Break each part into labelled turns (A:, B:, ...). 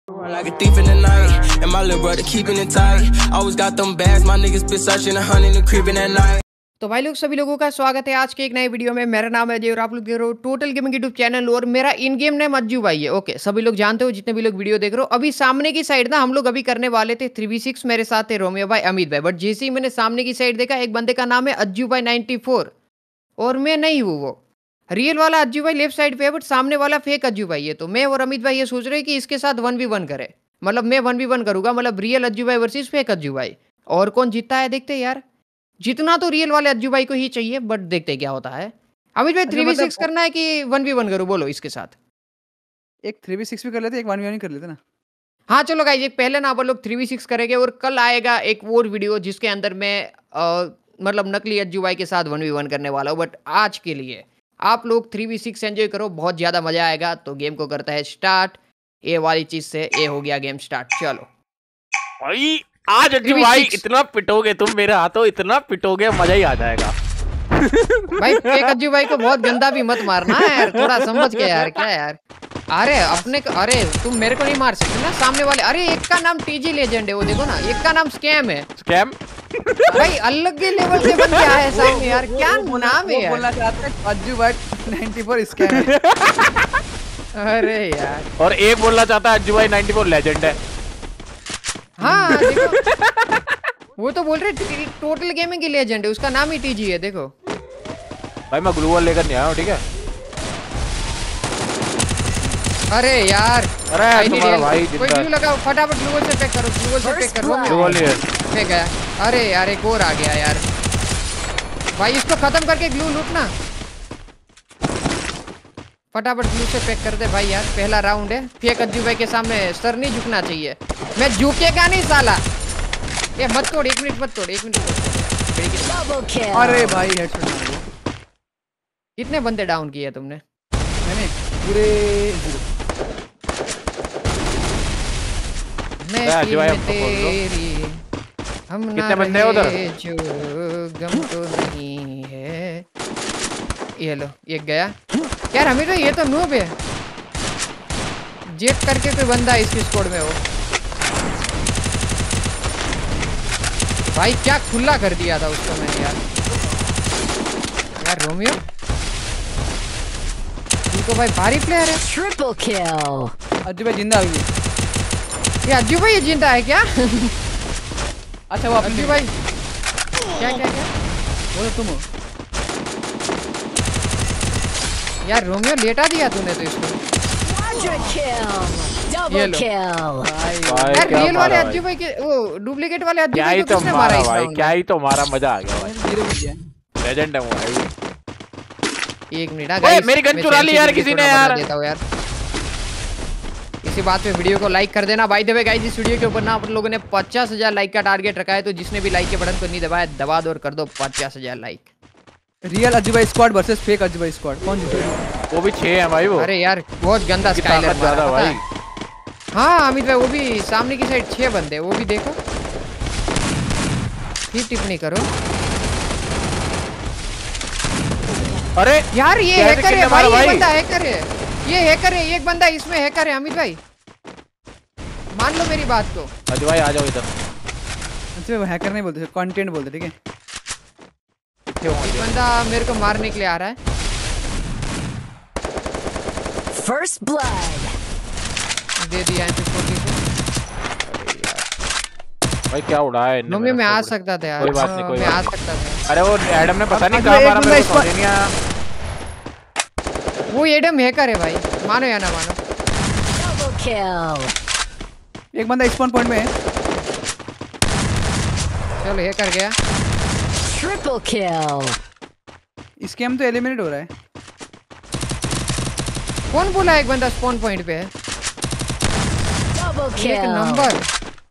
A: Like a thief in the night, and my little brother keeping it tight. Always got them bags, my niggas been searching and hunting and creeping at night.
B: तो भाई लोग सभी लोगों का स्वागत है आज के एक नए वीडियो में। मेरा नाम है अजय और आप लोग देख रहे हो टोटल गेमिंग यूट्यूब चैनल और मेरा इन गेम नेम अज्जू भाई है। ओके, सभी लोग जानते हो जितने भी लोग वीडियो देख रहे हो। अभी सामने की साइड ना हम लोग अभी करने वाले थे 3v6, मेरे साथ थे रोमियो भाई, अमित भाई। बट जैसे ही मैंने सामने की साइड देखा एक बंदे का नाम है अज्जू भाई 94 और मैं नहीं हूँ। वो रियल वाला अज्जू भाई लेफ्ट साइड पे है, बट सामने वाला फेक अज्जू भाई है। तो मैं और अमित भाई ये सोच रहे हैं कि इसके साथ 1v1 करे, मतलब मैं 1v1 करूंगा, मतलब रियल अज्जू भाई वर्सेस फेक अज्जू भाई। और कौन जीतता है देखते हैं यार। जितना तो रियल वाले अज्जू भाई को ही चाहिए, बट देखते क्या होता है। अमित भाई 3v6 करना है कि 1v1 करूं, बोलो इसके साथ।
C: एक 3v6 भी कर लेते, एक 1v1 कर लेते ना।
B: हाँ चलो गाइस, एक पहले ना आप लोग 3v6 करेंगे और कल आएगा एक और वीडियो जिसके अंदर मैं मतलब नकली अज्जू भाई के साथ 1v1 करने वाला हूँ। बट आज के लिए आप लोग 3v6 एंजॉय करो, बहुत ज़्यादा मजा आएगा। तो गेम को करता है स्टार्ट। ए वाली चीज से ए हो गया गेम स्टार्ट। चलो
D: भाई आज अज्जू भाई इतना पिटोगे तुम मेरे हाथों, इतना पिटोगे मजा ही आ जाएगा।
B: भाई फेक अज्जू भाई को बहुत गंदा भी मत मारना है यार, थोड़ा समझ के यार। क्या यार, अरे अपने अरे तुम मेरे को नहीं मार सकते ना, सामने वाले। अरे एक का नाम टीजी लेजेंड है, वो देखो ना। एक का नाम स्कैम है।
D: स्कैम
B: भाई अलग के लेवल से बन गया है सामने यार। क्या नाम है यार?
C: बोलना चाहते हैं अज्जू भाई 94 स्कैम है।
B: अरे यार,
D: और एक बोलना चाहता है अज्जू भाई 94 लेजेंड है।
B: हाँ देखो वो तो बोल रहे टोटल गेमिंग की लेजेंड है, उसका नाम ही टीजी है। देखो
D: भाई मैं ग्लू वॉल लेकर नहीं आया हूँ, ठीक है।
B: अरे यार,
D: अरे तुम्हारा भाई
B: कोई ग्लू लगाओ फटाफट, ग्लू वॉल से पैक करो, ग्लू वॉल से पैक करो।
D: ग्लू वॉल है
B: फेंक गया। अरे यार एक और आ गया यार। भाई इसको खत्म करके ग्लू लूटना फटाफट, ग्लू से पैक कर दे भाई यार। पहला राउंड है, फेक अज्जू भाई के सामने सर नहीं झुकना चाहिए। मैं झुकेगा नहीं साला। ये मत तोड़, 1 मिनट मत तोड़, 1 मिनट।
C: अरे भाई हेडशॉट मार दिया।
B: कितने बंदे डाउन किए तुमने?
C: मैंने पूरे
B: मैं तेरी हम
D: कितने बंदे हैं उधर?
B: जो गम तो नहीं है। ये लो, एक गया यार। हमें तो ये तो नूब है। जेट करके कोई बंदा है इसकी स्क्वाड में। वो भाई क्या खुला कर दिया था उसको मैंने यार। यार रोमियो तो भाई भारी प्लेयर है।
E: ट्रिपल किल।
C: अज्जू भाई जिंदा हुई।
B: ये अज्जू भाई जिंदा है क्या?
C: अच्छा वो
B: अज्जू भाई क्या क्या क्या
C: वो तो तुम हो
B: यार। रोमियो लेटा दिया तूने तो इसको।
E: Double kill.
B: यार रियल वाले अज्जू भाई के, वो डुप्लीकेट वाले अज्जू भाई को किसने मारा इस
D: भाई?
B: राउंड?
D: क्या ही तो मारा, मजा आ गया भाई।
C: जीरो भी किया।
D: लेजेंड है वो भाई।
B: 1 मिनट गाइस,
D: मेरी गन चुरा ली यार किसी ने यार।
B: देता हूं यार। इसी बात पे वीडियो को लाइक कर देना। बाय द वे गाइस, इस वीडियो के ऊपर ना आप लोगों ने 50,000 लाइक का टारगेट रखा है। तो जिसने भी लाइक के बटन को नहीं दबाया, दबा दो और कर दो 50,000 लाइक।
C: रियल अज्जू भाई स्क्वाड वर्सेस फेक अज्जू भाई स्क्वाड, कौन जीतेगा?
D: वो भी 6 है भाई वो।
B: अरे यार बहुत गंदा स्काइलर
D: ज्यादा भाई।
B: हाँ अमित भाई, वो भी सामने की साइड 6 बंदे, वो भी देखो। टिप्पणी करो।
D: अरे
B: यार ये हैकर है भाई, ये बंदा हैकर है, ये हैकर है। एक बंदा इसमें हैकर है अमित भाई, मान लो मेरी बात को।
D: अज्जू भाई आ जाओ इधर।
C: अच्छा वो हैकर नहीं बोलते, कंटेंट बोलते, ठीक है।
B: एक बंदा मेरे को मारने के लिए आ रहा है।
E: फर्स्ट ब्लड
B: दे दिया है 40 से।
D: भाई क्या उड़ाया है
B: नोमी में आ सकता था यार।
D: कोई बात नहीं, कोई
B: मैं आ
D: बात
B: सकता था।
D: अरे वो एडम ने पता नहीं कहां मारा, मेरे को समझ नहीं आया।
B: वो एडम हैकर है भाई, मानो या ना मानो।
E: Double kill.
C: एक बंदा स्पॉन पॉइंट में है।
B: चलो हैकर गया।
E: Triple kill.
C: स्कैम तो एलिमिनेट हो रहा है।
B: कौन बोला एक बंदा स्पॉन पॉइंट पे है?
E: डबल
B: एक
E: किल।
B: नंबर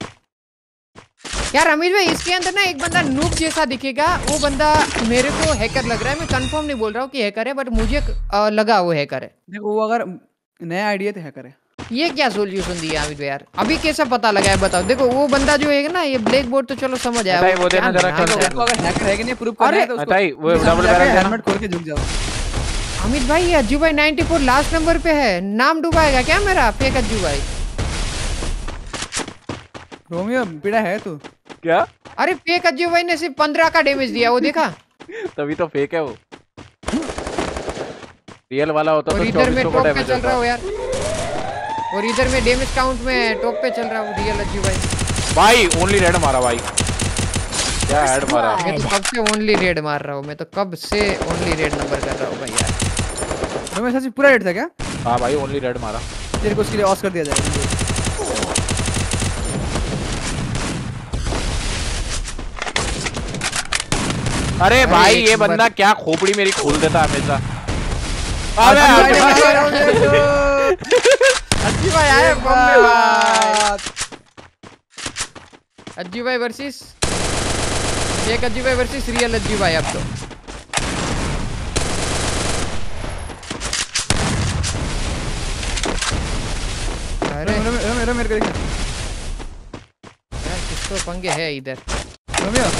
B: यार। अमित भाई इसके अंदर ना एक बंदा नूब जैसा दिखेगा, वो बंदा मेरे को हैकर लग रहा है। मैं कंफर्म नहीं बोल रहा हूँ कि हैकर है, बट मुझे लगा वो हैकर है।
C: देखो वो अगर नया आइडिया तो हैकर है।
B: ये क्या सोल्यूशन दिया अमित भाई यार? अभी कैसा पता लगा है बताओ। देखो वो बंदा जो है ना, ये ब्लैक बोर्ड तो चलो समझ आया।
D: वो देना जरा कर दो।
C: अगर हैकर है कि नहीं प्रूफ करना है तो उसको
D: वो डबल बैरल
C: हेलमेट खोल के झुक जाओ।
B: अमित भाई ये अज्जू भाई 94 लास्ट नंबर पे है। नाम डुबाएगा क्या मेरा फेक अज्जू भाई?
C: रोमियो पीड़ा है तू।
D: क्या?
B: अरे फेक अज्जू भाई ने सिर्फ 15 का डैमेज दिया, वो देखा?
D: तभी तो फेक है वो। रियल वाला होता तो
B: इधर में
D: 2400 का
B: टॉप पे
D: डैमेज
B: चल रहा हो
D: होता।
B: यार, और इधर में डैमेज काउंट में टॉप पे चल रहा हूँ रियल अज्जू भाई।
D: भाई ओनली रेड मारा भाई, क्या हेड मारा।
B: मैं तो कब से ओनली रेड मार रहा हूँ, मैं तो कब से ओनली रेड नंबर कर रहा हूँ भाई यार।
C: रोमियो सच पूरा रेड था क्या?
D: हाँ भाई ओनली रेड मारा।
C: तेरे को उसके लिए ऑस्कर दिया जाएगा।
D: अरे भाई
B: एक
D: ये
B: नंबर।
D: बंदा क्या खोपड़ी मेरी खोल देता हमेशा।
B: अज्जू भाई आए बॉम्बे भाई। अज्जू भाई वर्सेस एक अज्जू भाई वर्सेस रियल अज्जू भाई। अब तो अरे
C: रोमियो मेरे को देख।
B: यार किसको पंगे है इधर।
C: रोमियो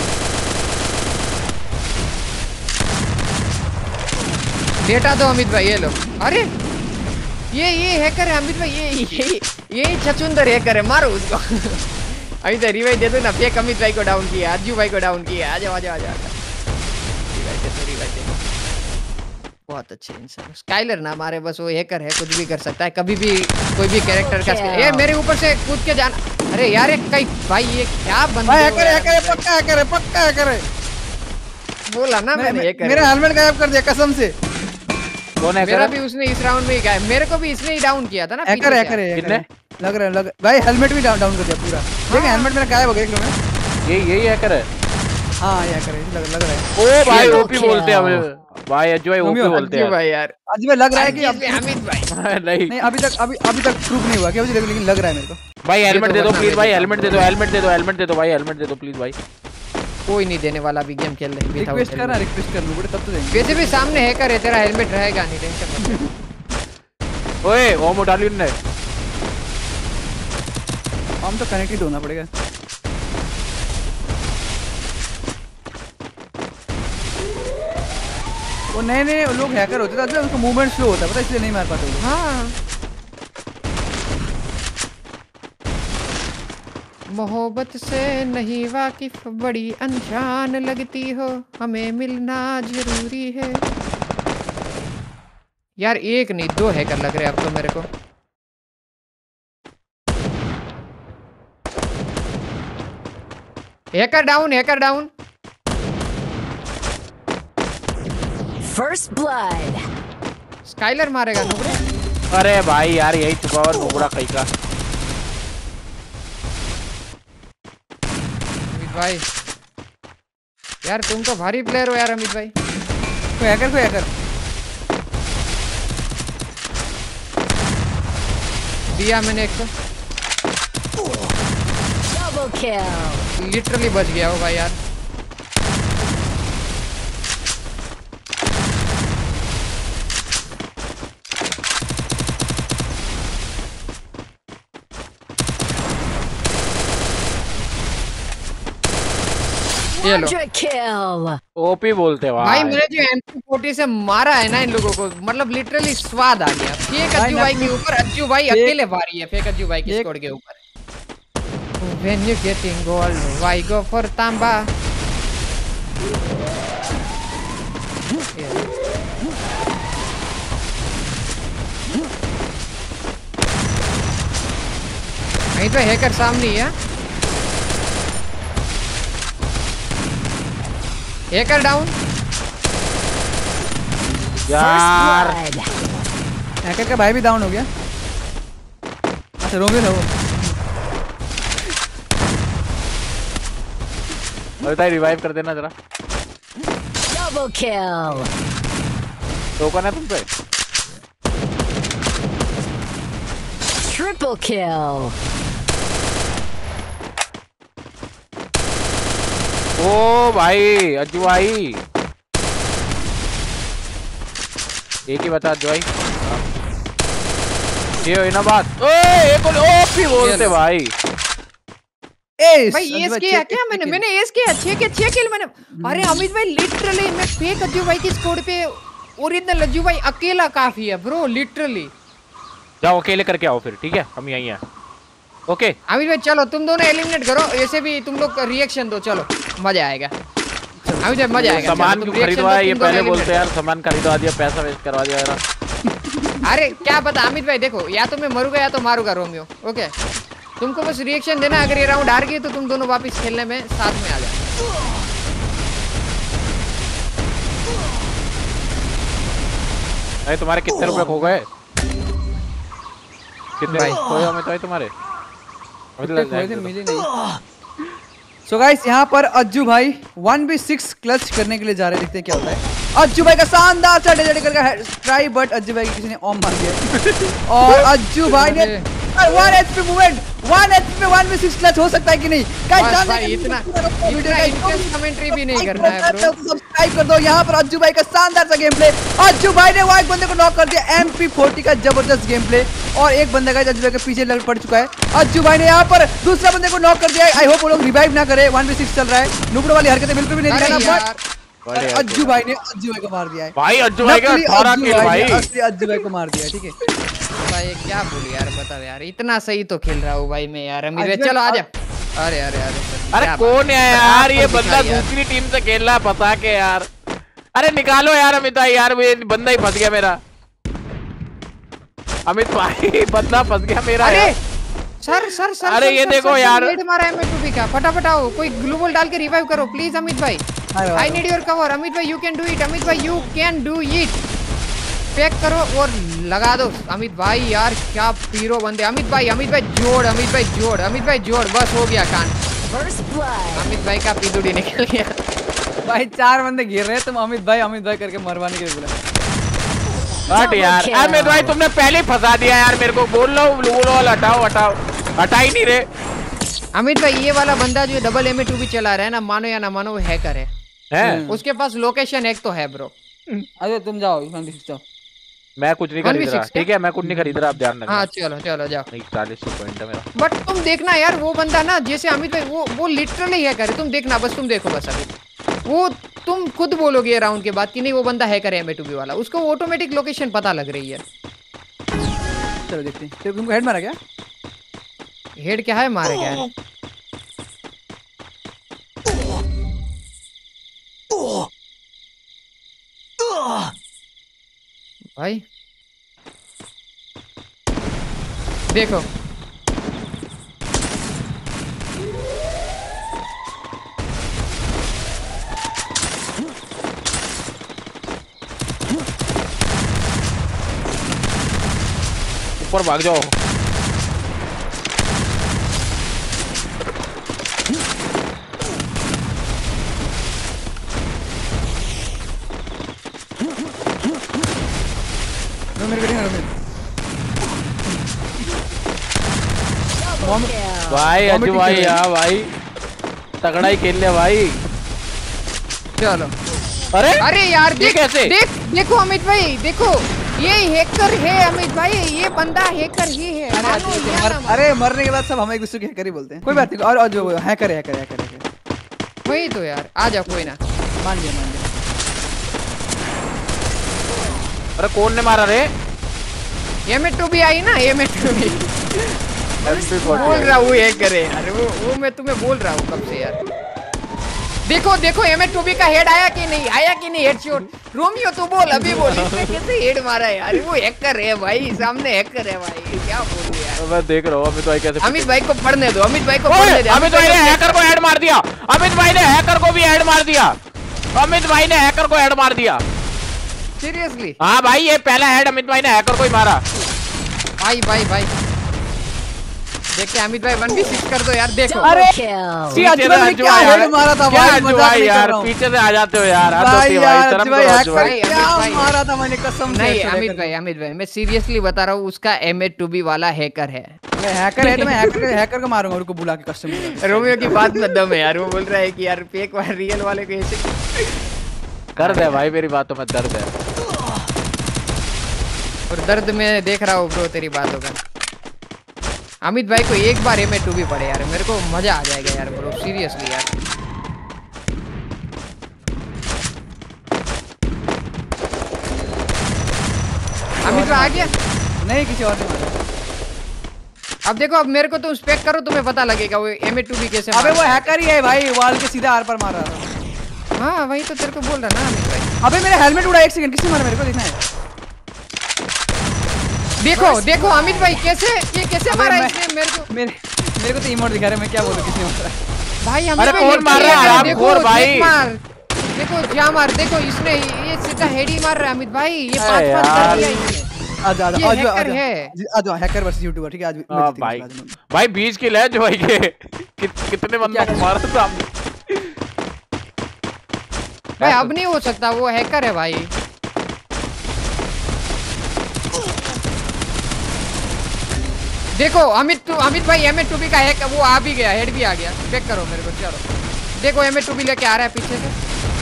B: लेटा दो अमित भाई, ये लो। अरे ये हैकर है अमित भाई, ये छचुंदर हैकर है, मारो उसको। अभी तो रिवाइव दे दो ना। फेक अमित भाई को डाउन किया, अज्जू भाई को डाउन किया। आ जाओ आ जाओ आ जाओ। रिवाइव दे दो, रिवाइव दे दो। बहुत अच्छे इंसान। स्काइलर ना मारे बस, वो हैकर है, कुछ भी कर सकता है कभी भी, कोई भी कैरेक्टर का। ये मेरे ऊपर से कूद के जाना। अरे यार एक कई भाई, ये क्या बंदा
C: भाई हैकर है, पक्का हैकर है, पक्का हैकर है।
B: बोला ना मैंने हैकर।
C: मेरा हेलमेट गायब कर दिया कसम से।
D: कौन है?
B: मेरा भी उसने इस राउंड में ही गायब, मेरे को भी इसने ही डाउन किया था ना।
C: हैकर हैकर है,
D: कितने?
C: लग रहा है भाई हेलमेट भी डाउन कर दिया पूरा। देखिए हेलमेट मेरा गायब हो गया, देख लो मैं।
D: यही हैकर है।
C: हाँ ये हैकर है, लग रहा है।
D: ओ भाई ओपी बोलते हैं हमें भाई, अज्जू भाई ओपी बोलते हैं
B: भाई यार।
C: आज भाई लग रहा है कि
B: अमित भाई
D: नहीं
C: अभी तक प्रूफ नहीं हुआ क्या मुझे, लेकिन लग रहा है मेरे को।
D: भाई हेलमेट दे दो
B: वरना
D: प्लीज
B: मैं
D: भाई,
B: देता
D: हेलमेट दे दो, हेलमेट दे दो, हेलमेट दे दो भाई, हेलमेट दे दो प्लीज भाई।
B: कोई नहीं देने वाला, अभी गेम खेल रहे हैं।
C: रिक्वेस्ट कर लूं बेटा तब तो देंगे।
B: वैसे भी सामने हैकर है, तेरा हेलमेट रहेगा नहीं, टेंशन मत ले।
D: ओए ओमो डाली ने।
C: हम तो कनेक्टेड होना पड़ेगा। वो नए लोग हैकर होते थे, उनका मूवमेंट स्लो होता है, पता है, इसलिए नहीं मार पाते वो।
B: हाँ मोहब्बत से नहीं वाकिफ, बड़ी अनजान लगती हो, हमें मिलना जरूरी है। यार एक नहीं दो हैकर लग रहे अब तो मेरे को। Hacker down, hacker down.
E: First blood.
B: Skyler मारेगा नुबड़े।
D: अरे भाई यार यही छुपा हुआ नुबड़ा कहीं का।
B: अमित भाई यार तुम तो भारी प्लेयर हो यार अमित भाई।
C: कोई हैकर
B: दिया मैंने एक तो,
E: Double kill.
B: लिटरली बच गया हो भाई यार। ये लो।
E: Quadra kill.
D: ओपी बोलते
B: भाई
D: भाई।
B: मैंने जो MP40 से मारा है ना इन लोगों को, मतलब लिटरली स्वाद आ गया। फेक अज्जू भाई के ऊपर, अज्जू भाई अकेले भारी है फेक अज्जू भाई की स्क्वाड के ऊपर। When you getting gold, why go for तांबा? नहीं तो हैकर सामने ही है। Hacker down.
D: यार
E: Blood.
C: हैकर का भाई भी डाउन हो गया। अच्छा रोमियो था वो।
D: बताइए रिवाइव कर देना जरा।
E: Double kill.
D: टोकन है तुम पे?
E: Triple kill.
D: ओ भाई अज्जू भाई, एक ही बता अज्जू भाई। ये हुई ना बात। ओए एक ओपी बोलते भाई।
B: भाई एस किया क्या मैंने एस किया 6 किल मैंने। अरे अमित भाई लिटरली मैं फेक अज्जू भाई की स्क्वाड पे ओरिजिनल अज्जू भाई अकेला काफी है ब्रो, लिटरली।
D: जाओ अकेले करके आओ फिर, ठीक है हम यहीं हैं। ओके
B: अमित भाई चलो तुम दोनों एलिमिनेट करो, ऐसे भी तुम लोग रिएक्शन दो, चलो मजा आएगा। अमित भाई मजा आएगा।
D: सामान क्यों खरीदवाया ये पहले बोलते यार, सामान खरीदवा दिया, पैसा वेस्ट करवा दिया यार।
B: अरे क्या पता अमित भाई, देखो या तो मैं मरूंगा या तो मारूंगा रोमियो। ओके तुमको बस रिएक्शन देना, अगर ये राउंड हार गई तो तुम दोनों वापस खेलने में साथ में आ जाओ।
D: अरे तुम्हारे कितने रुपए खो गए? कितने
B: भाई
D: खोए अमित भाई तुम्हारे?
C: मिले नहीं। सो गाइस यहाँ पर अज्जू भाई 1v6 क्लच करने के लिए जा रहे हैं, देखते हैं क्या होता है। अज्जू भाई का शानदार सा डेजर्ट करके ट्राई, बट अज्जू भाई किसी ने ऑम मार दिया और अज्जू भाई ने 1 HP मूवमेंट, 1 HP में 1v6 क्लच हो सकता है कि नहीं? गाइस
B: भाई इतना इंटेंस कमेंट्री भी नहीं करना है ब्रो।
C: सब्सक्राइब कर दो। यहाँ पर अज्जू भाई का शानदार सा गेम प्ले, अज्जू भाई ने वो एक बंदे को नॉक कर दिया, MP40 का जबरदस्त गेम प्ले, और एक बंदा का अज्जू भाई के पीछे लग पड़ चुका है। अज्जू भाई ने यहाँ पर दूसरा बंदे को नॉक कर दिया। आई होप वो लोग रिवाइव ना करे, 1v6 चल रहा है, नुकड़ों वाली हरकतें बिल्कुल भी नहीं दिखाना। बट अज्जू भाई ने अज्जू भाई को मार दिया है
D: भाई। अज्जू भाई का 18 किल भाई,
C: अज्जू भाई को मार दिया। ठीक है
B: भाई क्या बोलूं यार, बताओ यार, इतना सही तो खेल रहा हूँ भाई मैं यार। अमित भाई चलो आजा। अरे अरे अरे
D: अरे कौन है यार ये बंदा? दूसरी टीम से खेल रहा है बता के यार। अरे निकालो यार अमित भाई, यार बंदा ही फंस गया मेरा। अमित भाई बंदा फंस गया मेरा।
B: अरे सर सर सर,
D: अरे ये देखो यार,
B: हेड मारा है M2B का। फटाफट आओ, कोई ग्लूबल डाल के रिवाइव करो प्लीज अमित भाई। I need your cover Amit भाई, you can do it Amit भाई, you can do it. Pack करो और लगा दो अमित भाई। यार क्या पीरो बंदे। अमित भाई जोड़, अमित भाई जोड़, अमित भाई जोड़, बस हो गया कांड। अमित भाई का पीदुड़ी निकल गया
C: भाई। 4 बंदे गिर रहे हैं, तुम अमित भाई करके मरवाने के लिए बोला।
D: हट यार अमित भाई, तुमने पहले फंसा दिया यार मेरे को। बोल लो हटाओ हटाओ, हटा ही नहीं रहे।
B: अमित भाई ये वाला बंदा जो डबल M2B चला रहा है ना, मानो या ना मानो वो हैकर है। उसके पास लोकेशन एक तो है ब्रो।
C: अरे तुम जाओ, जाओ।
D: मैं कुछ नहीं खरीद रहा, ठीक है? मैं कुछ नहीं खरीद रहा, आप ध्यान रखना।
B: हाँ चलो चलो जाओ।
D: 40 पॉइंट है मेरा।
B: बट तुम देखना यार, वो बंदा ना जैसे अमित भाई वो लिटरली हैकर है। तुम देखना बस, तुम देखो बस। अभी वो तुम खुद बोलोगे राउंड के बाद कि नहीं वो बंदा हैकर है M2B वाला। उसको ऑटोमेटिक लोकेशन पता लग रही है।
C: चलो देखते हैं। तुमको हेड मारा क्या?
B: हेड क्या है, मारे क्या है? भाई देखो
D: ऊपर भाग जाओ। भाई अज्जू भाई, हाँ भाई तगड़ा ही खेल लिया भाई।
B: चलो।
D: अरे
B: अरे यार देख
D: कैसे?
B: देखो अमित भाई, देखो ये हैकर है अमित भाई, ये बंदा हैकर ही है।
C: अरे मरने के बाद सब हम एक दूसरे के हैकर ही बोलते हैं। कोई बात नहीं। और जो हैकर है
B: वही तो यार, आ जाओ कोई ना।
C: मान लिया।
D: अरे कौन ने मारा रे?
B: M2B आई ना, M2B बोल रहा हूँ हैकर है यार। वो मैं तुम्हें बोल रहा हूँ कब से यार। देखो M2B का हेड आया कि नहीं, हेडशॉट। रोमियो तो बोल, अभी बोल, इसने कैसे हेड मारा है यार? वो हैकर है भाई, सामने हैकर है भाई, क्या बोलूं यार।
D: मैं देख रहा हूँ अमित भाई कैसे।
B: अमित भाई को पढ़ने दो, अमित भाई को
D: अमित भाई ने हैकर को हेड मार दिया। अमित भाई ने हैकर को भी हेड मार दिया। अमित भाई ने हैकर को हेड मार दिया।
B: सीरियसली?
D: हाँ भाई, ये पहला हेड अमित भाई ने हैकर को ही मारा।
B: भाई देखते अमित भाई 1v6 कर दो यार। देखो
C: अरे
B: यार
C: मारा था
D: भाई, यार पीछे से आ जाते हो यार।
C: मारा था मैंने, कसम से।
B: नहीं अमित भाई मैं सीरियसली बता रहा हूँ, उसका M2B वाला हैकर है।
C: हैकर है तो मैं हैकर को मारूंगा, उनको बुला के कस्टमर।
B: रोमियो की बात में दम है यार। वो बोल रहा है कि यार फेक वाला रियल वाले को ऐसे
D: दर्द है भाई, मेरी बातों में दर्द है।
B: और दर्द में देख रहा हूँ ब्रो तेरी बातों का। अमित भाई को एक बार M2B पड़े यार, मेरे को मजा आ जाएगा यार ब्रो, सीरियसली यार। अमित भाई आ गया?
C: नहीं, किसी और ने मारा।
B: अब देखो, अब मेरे को तुम स्पेक करो, तुम्हें पता लगेगा वो M2B कैसे।
C: अबे वो हैकर ही है भाई, वॉल के सीधा आर पर मार रहा था।
B: हाँ वही तो तेरे को बोल रहा ना अमित भाई।
C: अबे मेरा हेलमेट उड़ा, 1 सेकंड, किसने मारा मेरे को, देखना है।
B: देखो देखो अमित भाई कैसे, ये कैसे मारा इसने मेरे को।
C: मेरे को तो इमोट दिखा रहा है, मैं क्या बोलूं किसने मारा
B: भाई
D: अरे कौन मार रहा है हरामखोर भाई।
B: देखो जा मार, देखो इसने ये सीधा हेड ही मार रहा है अमित भाई। ये 5-5 कर दिया इसने।
C: आज हैकर वर्सेस यूट्यूबर, ठीक है आज
D: भाई भाई 20 किल है जो भाई के कितने बंदों को मारा सामने।
B: भाई अब नहीं हो सकता, वो हैकर है भाई। देखो अमित भाई M2B का हैक वो आ भी गया, हेड भी आ गया। चेक करो मेरे को, चलो देखो M2B लेके आ रहा है पीछे से।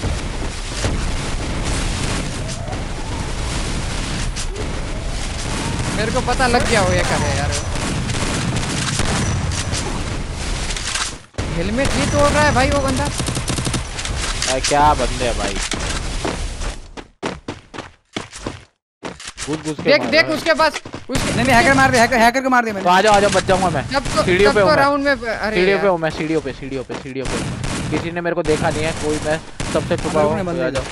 B: मेरे को पता लग गया वो हैकर है यार। हेलमेट भी तोड़ रहा है भाई वो बंदा।
D: क्या बंदे है भाई। घुस के
B: देख उसके पास
C: नहीं हैकर मार दे, हैकर को मार दे मैंने।
D: तो आ जाओ बच जाऊंगा मैं। सीढ़ियों पे हूं
B: राउंड में। अरे
D: सीढ़ियों पे हूं मैं, सीढ़ियों पे किसी ने मेरे को देखा नहीं है, कोई मैं सबसे छुपा हूं। आ जाओ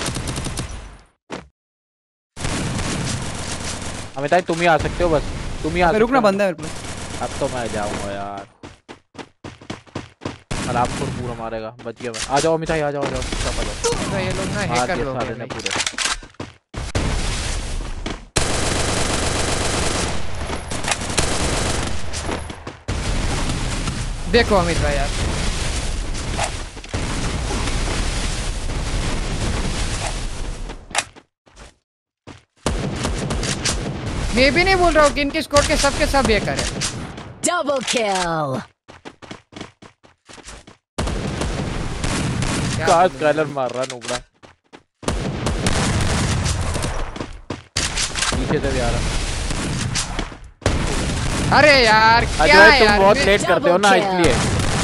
D: अमित भाई, तुम ही आ सकते हो, बस तुम ही आ सकते हो।
C: रुकना बंदा है मेरे पास।
D: अब तो मैं जाऊंगा यार, आपको पूरा मारेगा। बच गया मैं। आ जाओ अमित भाई, आ जाओ
B: ये लोग ना हैकर लोग हैं
D: पूरे।
B: देखो अमित भाई यार, मैं भी नहीं बोल रहा हूँ कि इनके स्क्वाड के सब हैकर है।
E: Double kill.
D: काश कलर मार रहा नुबड़ा, पीछे से भी आ रहा।
B: अरे यार क्या
D: यार तुम
B: यार,
D: बहुत लेट करते हो ना, इसलिए।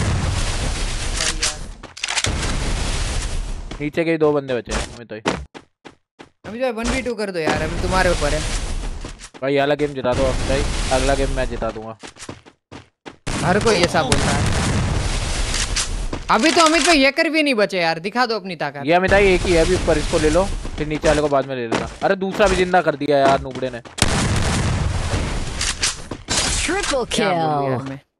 D: नीचे के 2 बंदे बचे हैं अमित भाई।
B: अभी जो 1v2 कर दो यार, अभी तुम्हारे ऊपर है
D: भाई। वाला गेम जिता दो अमित भाई, अगला गेम मैं जिता दूंगा।
B: हर कोई ऐसा बोलता है। अभी तो अमित भाई हैकर भी नहीं बचे यार, दिखा दो अपनी ताकत।
D: ये अमित भाई एक ही है अभी ऊपर, इसको ले लो, फिर नीचे वाले को बाद में ले लेना। अरे दूसरा भी जिंदा कर दिया यार नुबड़े ने।
E: Triple
B: क्या बोलूं यार
E: kill.
B: मैं।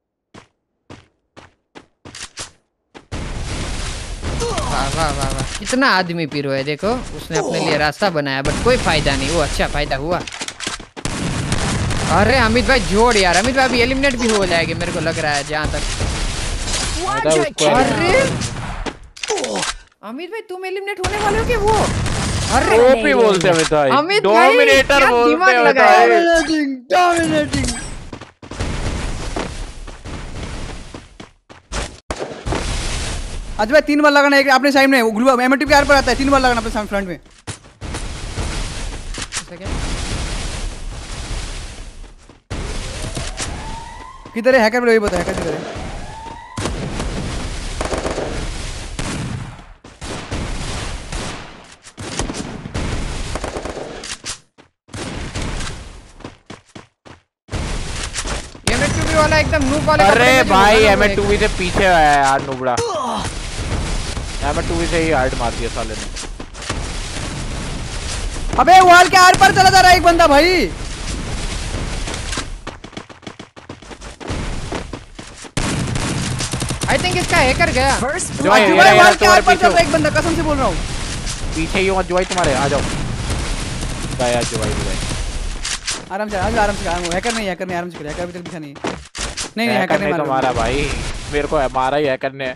B: वाह वाह वाह वाह, कितना आदमी पीरो है। देखो उसने अपने लिए रास्ता बनाया, बट कोई फायदा नहीं। वो अच्छा फायदा हुआ। अरे अमित भाई जोड़ यार, अमित भाई अभी एलिमिनेट भी हो जाएगी मेरे को लग रहा है जहाँ तक। अरे अमित भाई तुम एलिमिनेट होने वाले हो क्या? वो अरे
D: ओपी बोलते हैं अमित भाई,
B: अमित भाई
D: डोमिनेटर
B: क्या
D: बोलते
B: दिमाग
D: हैं
B: लगाया है।
C: डोमिनेटिंग। आज भाई 3 बार लगाना है अपने साइड में, वो ग्लू M2B के आर पर आता है, 3 बार लगाना अपने फ्रंट में। किधर है हैकर? वही बता, हैकर किधर है?
B: M2B वाला एकदम नूब वाले।
D: अरे भाई M2B से पीछे आया यार नुबड़ा, M2B से ही हार्ट मार दिया साले ने।
C: अबे वॉल के आर पर चला जा रहा है एक बंदा भाई।
B: आई थिंक इसका हैकर गया।
E: First
D: जो भाई
E: blood.
C: वॉल के आर पर चल रहा है एक बंदा, कसम से बोल रहा हूँ।
D: पीछे ही हूँ जो भाई तुम्हारे। आ जाओ यार जो भाई
C: आराम से आराम से हैकर नहीं आराम से करो, हैकर अभी तक दिखा नहीं। नहीं हैकर नहीं
D: मारा भाई, मेरे को मारा ही हैकर ने।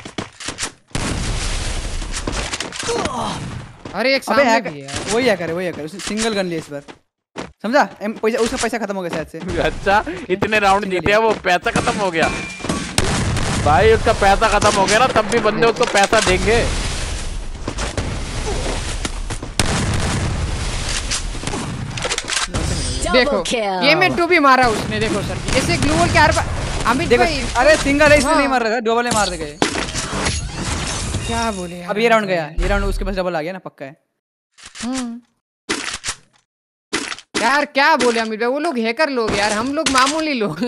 B: अरे एक
C: अबे
B: सामने भी है।
C: वही हैकर उसने सिंगल गन लिया इस बार, समझा? पैसा उसका पैसा खत्म हो गया शायद से।
D: अच्छा इतने राउंड जीते हैं, वो पैसा खत्म हो गया भाई। उसका पैसा खत्म हो गया ना, तब भी बंदे उसको पैसा देंगे।
B: देखो
E: Double kill.
B: ये में 2 भी मारा उसने। देखो सर ऐसे ग्लूवल के आर अमित
C: देखो
B: भाई।
C: अरे सिंगल है इसलिए
B: हाँ।
C: नहीं मार रहा, डबल मार दे गए।
B: क्या बोले यार।
C: अब ये राउंड गया, ये राउंड उसके पास डबल आ गया ना, पक्का है।
B: यार क्या बोले अमित भाई, वो लोग हैकर लोग यार, हम लोग मामूली लोग।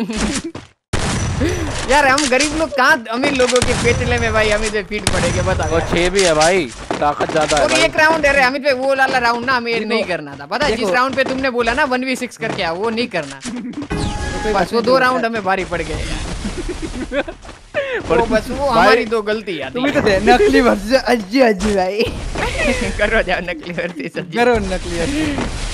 B: यार हम गरीब लोग कहाँ अमीर लोगों के पेटले में भाई अमित भाई फीट पड़ेंगे, बता।
D: और 6 भी है भाई, ताकत ज्यादा है
B: और
D: भाई।
B: एक राउंड है रे अमित भाई, वो वाला राउंड ना हमें नहीं करना था, पता है? जिस राउंड पे तुमने बोला ना 1v6 करके आओ, वो नहीं करना। बस वो 2 राउंड हमें भारी पड़ गए यार। वो बस वो हमारी 2 गलती आती है।
C: तो नकली वर्सेस अज्जू भाई।
B: करो जाओ नकली वर्सेस अज्जू।
C: करो नकली अज्जू।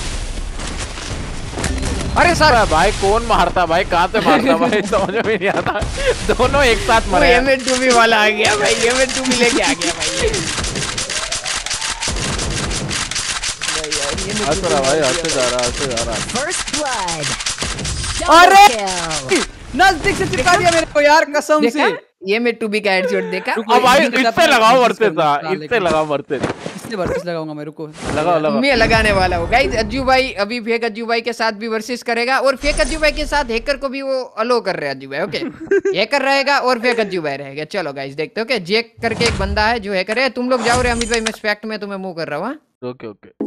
B: अरे सर
D: भाई कौन मारता भाई, कहाँ से मारता भाई, समझ में नहीं आता। दोनों एक साथ मरे।
B: M2B वाला आ गया भाई, M2B लेके आ गया भाई।
D: भाई हंसते जा रहा।
E: First blood.
C: अरे!
E: Double kill.
C: नजदीक से चिपका दिया मेरे को यार, कसम से।
B: M2B का हेडशॉट देखा?
D: अब भाई इससे लगाओ वर्सेस था, इससे लगाओ वर्सेस।
C: इससे वर्सेस लगाऊंगा मैं, रुको।
D: लगाओ।
B: मैं लगाने वाला हूँ गाइस। अज्जू भाई अभी फेक अज्जू भाई के साथ भी वर्सेस करेगा, और फेक अज्जू भाई के साथ हैकर को भी वो अलो कर रहे हैं अज्जू भाई। ओके हैकर रहेगा और फेक अज्जू भाई रहेगा। चलो गाइस देखते हो, जैक करके एक बंदा है जो हैकर है। तुम लोग जाओ रे अमित भाई, मैं स्पेक्ट में तुम्हें मूव कर रहा हूँ।
D: ओके।